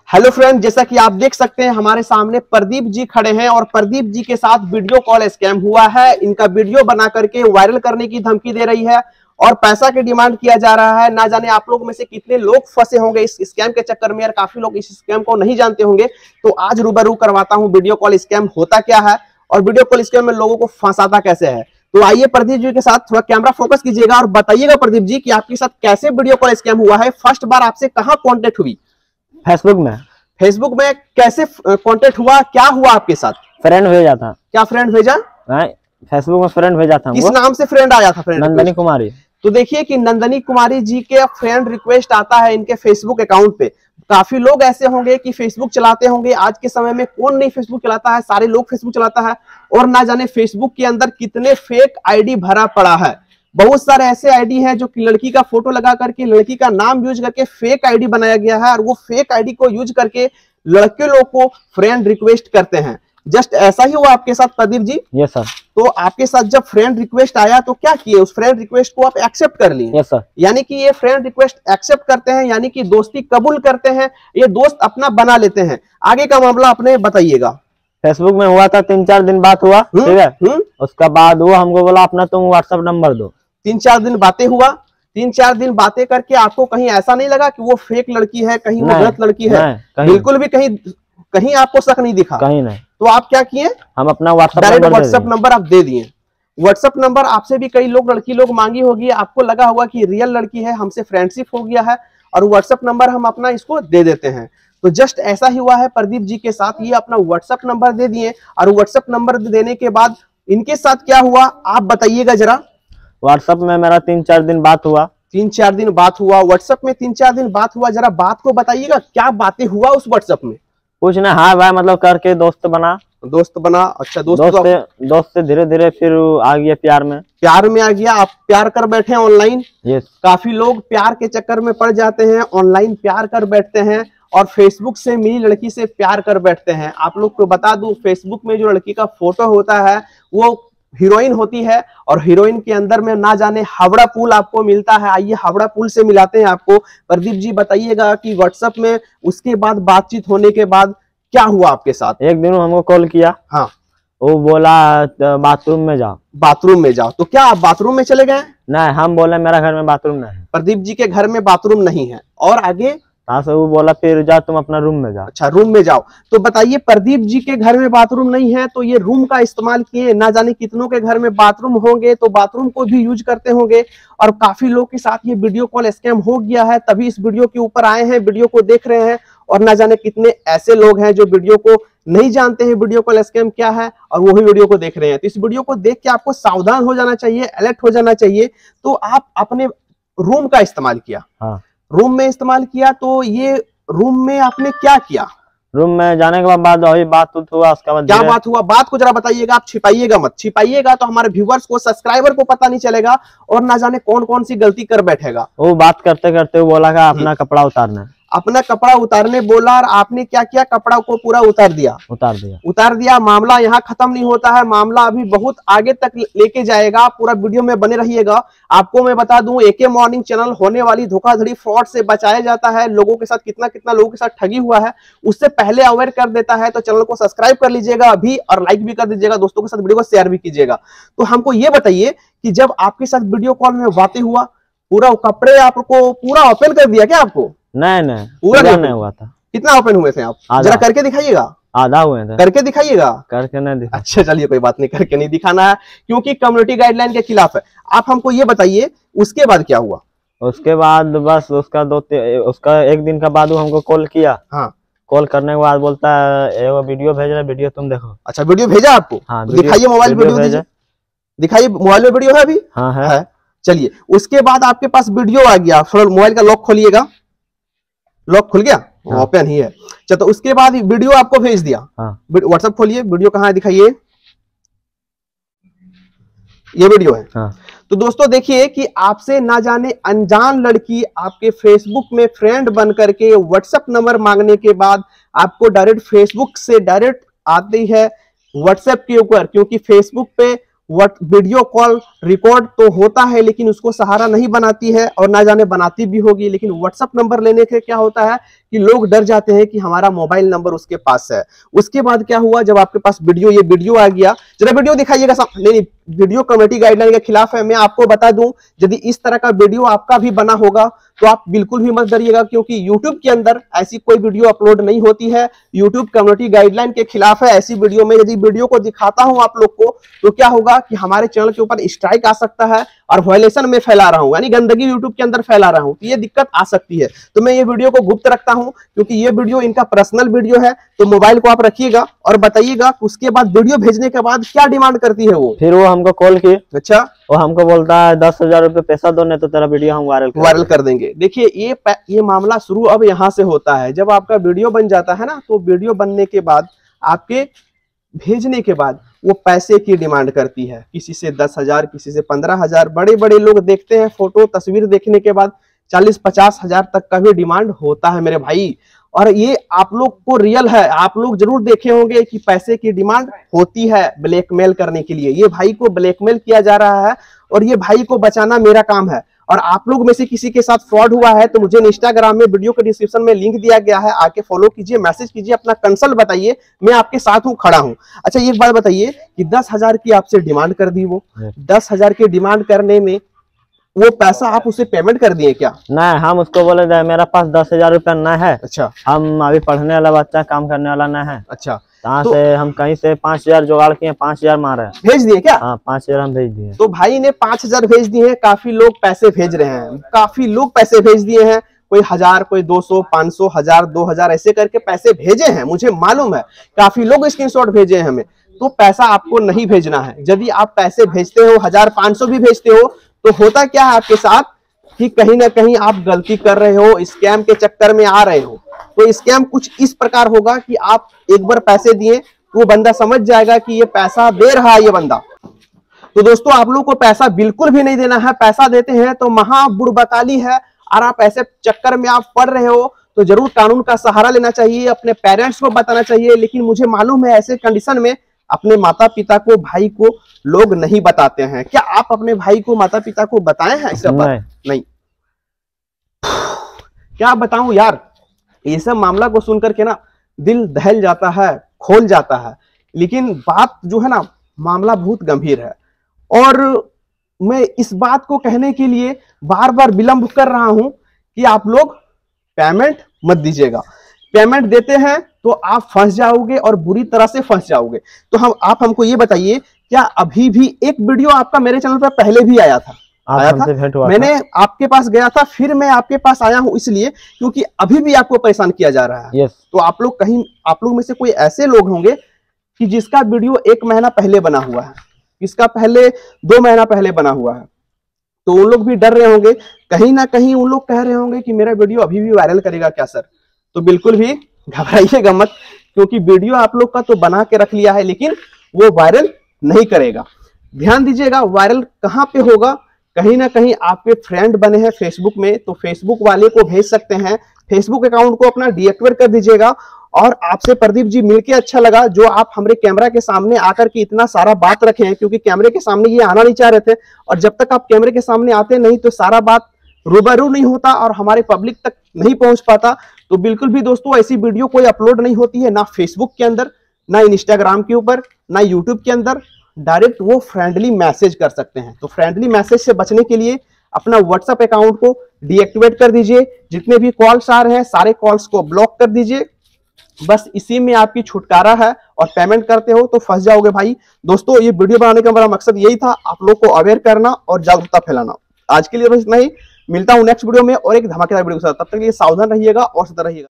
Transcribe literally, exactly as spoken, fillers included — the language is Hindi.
हेलो फ्रेंड, जैसा कि आप देख सकते हैं हमारे सामने प्रदीप जी खड़े हैं और प्रदीप जी के साथ वीडियो कॉल स्कैम हुआ है। इनका वीडियो बना करके वायरल करने की धमकी दे रही है और पैसा की डिमांड किया जा रहा है। ना जाने आप लोग में से कितने लोग फंसे होंगे इस स्कैम के चक्कर में, यार काफी लोग इस स्कैम को नहीं जानते होंगे। तो आज रूबरू करवाता हूं वीडियो कॉल स्कैम होता क्या है और वीडियो कॉल स्कैम में लोगों को फंसाता कैसे है। तो आइए प्रदीप जी के साथ थोड़ा कैमरा फोकस कीजिएगा और बताइएगा प्रदीप जी कि आपके साथ कैसे वीडियो कॉल स्कैम हुआ है। फर्स्ट बार आपसे कहां कांटेक्ट हुई? फेसबुक में। फेसबुक में कैसे कांटेक्ट हुआ, क्या हुआ आपके साथ? फ्रेंड भेजा था। क्या फ्रेंड भेजा? फेसबुक में फ्रेंड भेजा था। किस नाम से फ्रेंड आया था? फ्रेंड नंदनी कुमारी। तो देखिए कि नंदनी कुमारी जी के फ्रेंड रिक्वेस्ट आता है इनके फेसबुक अकाउंट पे। काफी लोग ऐसे होंगे कि फेसबुक चलाते होंगे। आज के समय में कौन नहीं फेसबुक चलाता है, सारे लोग फेसबुक चलाता है। और ना जाने फेसबुक के अंदर कितने फेक आईडी भरा पड़ा है। बहुत सारे ऐसे आईडी है जो कि लड़की का फोटो लगा करके, लड़की का नाम यूज करके फेक आईडी बनाया गया है और वो फेक आईडी को यूज करके लड़के लोग को फ्रेंड रिक्वेस्ट करते हैं। जस्ट ऐसा ही हुआ आपके साथ प्रदीप जी? Yes sir. तो आपके साथ जब फ्रेंड रिक्वेस्ट आया तो क्या किए? उस फ्रेंड रिक्वेस्ट को आप एक्सेप्ट कर लिए? Yes sir. यानी कि ये फ्रेंड रिक्वेस्ट एक्सेप्ट करते हैं, यानी कि दोस्ती कबूल करते हैं, ये दोस्त अपना बना लेते हैं। आगे का मामला अपने बताइएगा। फेसबुक में हुआ था, तीन चार दिन बात हुआ, ठीक है। उसका बाद वो हमको बोला अपना तुम व्हाट्सएप नंबर दो। तीन चार दिन बातें हुआ। तीन चार दिन बातें करके आपको कहीं ऐसा नहीं लगा कि वो फेक लड़की है, कहीं वो गलत लड़की है? बिल्कुल भी कहीं कहीं आपको शक नहीं दिखा? कहीं नहीं। तो आप क्या किए? हम अपना व्हाट्सएप डायरेक्ट व्हाट्सएप नंबर आप दे दिए। व्हाट्सएप नंबर आपसे भी कई लोग लड़की लोग मांगी होगी, आपको लगा होगा कि रियल लड़की है, हमसे फ्रेंडशिप हो गया है और व्हाट्सएप नंबर हम अपना इसको दे देते हैं। तो जस्ट ऐसा ही हुआ है प्रदीप जी के साथ। ये अपना व्हाट्सएप नंबर दे दिए और व्हाट्सएप नंबर देने के बाद इनके साथ क्या हुआ आप बताइएगा जरा। व्हाट्सएप में मेरा तीन चार दिन बात हुआ। तीन चार दिन बात हुआ व्हाट्सएप में, तीन चार दिन बात हुआ। जरा बात को बताइएगा, क्या बातें हुआ उस व्हाट्सएप में? कुछ ना, हाँ भाई मतलब करके दोस्त बना। दोस्त बना, अच्छा। दोस्त दोस्त से दोस्त से धीरे धीरे फिर आ गया प्यार में। प्यार में आ गया, आप प्यार कर बैठे ऑनलाइन। यस। काफी लोग प्यार के चक्कर में पड़ जाते हैं, ऑनलाइन प्यार कर बैठते हैं और फेसबुक से मिली लड़की से प्यार कर बैठते हैं। आप लोग को बता दूं, फेसबुक में जो लड़की का फोटो होता है वो हीरोइन होती है और हीरोइन के अंदर में ना जाने हावड़ा पुल आपको मिलता है। आइए हावड़ा पुल से मिलाते हैं आपको। प्रदीप जी बताइएगा कि व्हाट्सएप में उसके बाद बातचीत होने के बाद क्या हुआ आपके साथ? एक दिन हमको कॉल किया। हाँ। वो बोला बाथरूम में जाओ। बाथरूम में जाओ, तो क्या आप बाथरूम में चले गए? नहीं, हम बोले मेरा घर में बाथरूम नहीं है। प्रदीप जी के घर में बाथरूम नहीं है। और आगे? हाँ से वो बोला फिर जाओ तुम अपना रूम में जाओ। अच्छा, रूम में जाओ। तो बताइए प्रदीप जी के घर में बाथरूम नहीं है तो ये रूम का इस्तेमाल किए। ना जाने कितनों के घर में बाथरूम होंगे तो बाथरूम को भी यूज करते होंगे और काफी लोग के साथ ये वीडियो कॉल स्कैम हो गया है, तभी इस वीडियो के ऊपर आए हैं, वीडियो को देख रहे हैं। और ना जाने कितने ऐसे लोग हैं जो वीडियो को नहीं जानते हैं वीडियो कॉल स्कैम क्या है और वही वीडियो को देख रहे हैं। तो इस वीडियो को देख के आपको सावधान हो जाना चाहिए, अलर्ट हो जाना चाहिए। तो आप अपने रूम का इस्तेमाल किया। हाँ। रूम में इस्तेमाल किया, तो ये रूम में आपने क्या किया? रूम में जाने के बाद वही बात हुआ। उसके बाद क्या बात हुआ? बात को जरा बताइएगा। आप छिपाइएगा मत, छिपाइएगा तो हमारे व्यूवर्स को, सब्सक्राइबर को पता नहीं चलेगा और ना जाने कौन कौन सी गलती कर बैठेगा। वो बात करते करते वो बोला अपना कपड़ा उतारना। अपना कपड़ा उतारने बोला और आपने क्या किया? कपड़ा को पूरा उतार दिया। उतार दिया उतार दिया। मामला यहाँ खत्म नहीं होता है, मामला अभी बहुत आगे तक लेके जाएगा। पूरा वीडियो में बने रहिएगा। आपको मैं बता दूं, एके मॉर्निंग चैनल होने वाली धोखाधड़ी फ्रॉड से बचाया जाता है। लोगों के साथ कितना कितना लोगों के साथ ठगी हुआ है उससे पहले अवेयर कर देता है। तो चैनल को सब्सक्राइब कर लीजिएगा अभी और लाइक भी कर दीजिएगा, दोस्तों के साथ वीडियो को शेयर भी कीजिएगा। तो हमको ये बताइए कि जब आपके साथ वीडियो कॉल में बातें हुआ, पूरा कपड़े आपको पूरा ओपन कर दिया क्या आपको? नहीं नहीं, पूरा नहीं, नहीं हुआ था। कितना ओपन हुए थे आप? जरा करके दिखाइएगा। आधा हुए थे। करके दिखाइएगा। करके नहीं दिखा। अच्छा चलिए, कोई बात नहीं, करके नहीं दिखाना है क्योंकि कम्युनिटी गाइडलाइन के खिलाफ है। आप हमको ये बताइए उसके बाद क्या हुआ? उसके बाद बस उसका दो उसका एक दिन का बाद हमको कॉल किया। हाँ। कॉल करने के बाद बोलता है वो वीडियो भेज रहा, वीडियो तुम देखो। अच्छा, वीडियो भेजा आपको? हाँ, दिखाइए मोबाइल वीडियो दीजिए, दिखाइए। मोबाइल में वीडियो है अभी? हाँ है, है। चलिए, उसके बाद आपके पास वीडियो आ गया। मोबाइल का लॉक खोलिएगा। लॉक खुल गया? हाँ। ओपन ही है। चलो, तो उसके बाद वीडियो आपको भेज दिया। हाँ। व्हाट्सएप खोलिए, वीडियो कहाँ है दिखाइए। ये वीडियो है। हाँ। तो दोस्तों देखिए कि आपसे ना जाने अनजान लड़की आपके फेसबुक में फ्रेंड बन करके व्हाट्सएप नंबर मांगने के बाद आपको डायरेक्ट फेसबुक से डायरेक्ट आती है व्हाट्सएप के ऊपर, क्योंकि फेसबुक पे व्हाट वीडियो कॉल रिकॉर्ड तो होता है लेकिन उसको सहारा नहीं बनाती है, और ना जाने बनाती भी होगी। लेकिन व्हाट्सएप नंबर लेने के क्या होता है कि लोग डर जाते हैं कि हमारा मोबाइल नंबर उसके पास है। उसके बाद क्या हुआ, जब आपके पास वीडियो ये वीडियो आ गया, जरा वीडियो दिखाइएगा। नहीं नहीं, वीडियो कम्युनिटी गाइडलाइन के खिलाफ है। मैं आपको बता दूं, यदि इस तरह का वीडियो आपका भी बना होगा तो आप बिल्कुल भी मत डरिएगा, क्योंकि यूट्यूब के अंदर ऐसी कोई वीडियो अपलोड नहीं होती है। यूट्यूब कम्युनिटी गाइडलाइन के खिलाफ है। ऐसी वीडियो में यदि वीडियो को दिखाता हूं आप लोग को तो क्या होगा कि हमारे चैनल के ऊपर स्ट्राइक आ सकता है, और वायलेशन में फैला रहा हूं, यानी गंदगी यूट्यूब के अंदर फैला रहा हूं, तो ये दिक्कत आ सकती है। तो मैं ये वीडियो को गुप्त रखता हूं, क्योंकि ये वीडियो इनका पर्सनल वीडियो है। तो मोबाइल को आप रखिएगा और बताइएगा उसके बाद वीडियो भेजने के बाद क्या डिमांड करती है वो। फिर वो हमको कॉल किए। अच्छा, वो हमको बोलता है दस हजार रुपये पैसा दो, नहीं तो तेरा वीडियो हम वायरल वायरल कर देंगे। देखिए, ये ये मामला शुरू अब यहाँ से होता है। जब आपका वीडियो बन जाता है ना, तो वीडियो बनने के बाद आपके भेजने के बाद वो पैसे की डिमांड करती है। किसी से दस हजार, किसी से पंद्रह हजार। बड़े बड़े लोग देखते हैं फोटो तस्वीर देखने के बाद चालीस पचास हजार तक का भी डिमांड होता है मेरे भाई। और ये आप लोग को रियल है, आप लोग जरूर देखे होंगे कि पैसे की डिमांड होती है ब्लैकमेल करने के लिए। ये भाई को ब्लैकमेल किया जा रहा है और ये भाई को बचाना मेरा काम है। और आप लोग में से किसी के साथ फ्रॉड हुआ है तो मुझे इंस्टाग्राम में वीडियो के डिस्क्रिप्शन में लिंक दिया गया है, आके फॉलो कीजिए, मैसेज कीजिए, अपना कंसल्ट बताइए, मैं आपके साथ हूं, खड़ा हूं। अच्छा, एक बात बताइए कि दस हजार की आपसे डिमांड कर दी, वो दस हजार की डिमांड करने में वो पैसा आप उसे पेमेंट कर दिए क्या? नहीं, हम उसको बोले थे मेरा पास दस हजार रुपया न है। अच्छा, हम अभी पढ़ने वाला बच्चा, काम करने वाला न है। अच्छा, कहाँ तो, से हम कहीं से पांच हजार जुगाड़ किए, पांच हजार मारे, भेज दिए क्या? हाँ, पांच हजार हम भेज दिए। तो भाई ने पांच हजार भेज दिए हैं। काफी लोग पैसे भेज रहे हैं, काफी लोग पैसे भेज दिए हैं। कोई हजार, कोई दो सौ, पांच सौ, हजार, दो हजार ऐसे करके पैसे भेजे हैं, मुझे मालूम है। काफी लोग स्क्रीनशॉट भेजे हैं हमें। तो पैसा आपको नहीं भेजना है। यदि आप पैसे भेजते हो, हजार पांच सौ भी भेजते हो, तो होता क्या है आपके साथ कि कहीं ना कहीं आप गलती कर रहे हो, स्कैम के चक्कर में आ रहे हो। तो स्कैम कुछ इस प्रकार होगा कि आप एक बार पैसे दिए, वो बंदा समझ जाएगा कि ये पैसा दे रहा है ये बंदा। तो दोस्तों, आप लोग को पैसा बिल्कुल भी नहीं देना है। पैसा देते हैं तो महा बुड़बकाली है, और आप ऐसे चक्कर में आप पड़ रहे हो तो जरूर कानून का सहारा लेना चाहिए, अपने पेरेंट्स को बताना चाहिए। लेकिन मुझे मालूम है ऐसे कंडीशन में अपने माता पिता को, भाई को लोग नहीं बताते हैं। क्या आप अपने भाई को, माता पिता को बताए हैं इस सब? नहीं, नहीं। क्या बताऊं यार, ये सब मामला को सुनकर के ना दिल दहल जाता है, खोल जाता है। लेकिन बात जो है ना, मामला बहुत गंभीर है, और मैं इस बात को कहने के लिए बार बार विलंब कर रहा हूं कि आप लोग पेमेंट मत दीजिएगा। पेमेंट देते हैं तो आप फंस जाओगे, और बुरी तरह से फंस जाओगे। तो हम आप हमको ये बताइए, क्या अभी भी एक वीडियो आपका मेरे चैनल पर पहले भी आया था? आया था, मैंने आपके पास गया था, फिर मैं आपके पास आया हूं इसलिए क्योंकि अभी भी आपको परेशान किया जा रहा है। yes. तो आप लोग कहीं, आप लोग में से कोई ऐसे लोग होंगे कि जिसका वीडियो एक महीना पहले बना हुआ है, इसका पहले दो महीना पहले बना हुआ है, तो उन लोग भी डर रहे होंगे। कहीं ना कहीं उन लोग कह रहे होंगे कि मेरा वीडियो अभी भी वायरल करेगा क्या सर? तो बिल्कुल भी घबराइएगा मत, क्योंकि वीडियो आप लोग का तो बना के रख लिया है, लेकिन वो वायरल नहीं करेगा। ध्यान दीजिएगा, वायरल कहाँ पे होगा? कहीं ना कहीं आपके फ्रेंड बने हैं फेसबुक में, तो फेसबुक वाले को भेज सकते हैं। फेसबुक अकाउंट को अपना डीएक्टिवेट कर दीजिएगा। और आपसे प्रदीप जी मिलके अच्छा लगा, जो आप हमारे कैमरा के सामने आकर के इतना सारा बात रखे हैं, क्योंकि कैमरे के सामने ये आना नहीं चाह रहे थे, और जब तक आप कैमरे के सामने आते नहीं तो सारा बात रूबरू नहीं होता और हमारे पब्लिक तक नहीं पहुंच पाता। तो बिल्कुल भी दोस्तों, ऐसी वीडियो कोई अपलोड नहीं होती है, ना फेसबुक के अंदर, ना इंस्टाग्राम के ऊपर, ना यूट्यूब के अंदर। डायरेक्ट वो फ्रेंडली मैसेज कर सकते हैं। तो फ्रेंडली मैसेज से बचने के लिए अपना व्हाट्सएप अकाउंट को डीएक्टिवेट कर दीजिए। जितने भी कॉल्स आ रहे हैं सारे कॉल्स को ब्लॉक कर दीजिए। बस इसी में आपकी छुटकारा है, और पेमेंट करते हो तो फंस जाओगे भाई। दोस्तों, ये वीडियो बनाने का मेरा मकसद यही था, आप लोग को अवेयर करना और जागरूकता फैलाना। आज के लिए बस इतना ही, मिलता हूं नेक्स्ट वीडियो में और एक धमाकेदार वीडियो के साथ। तब तक के लिए सावधान रहिएगा और सतर्क रहिएगा।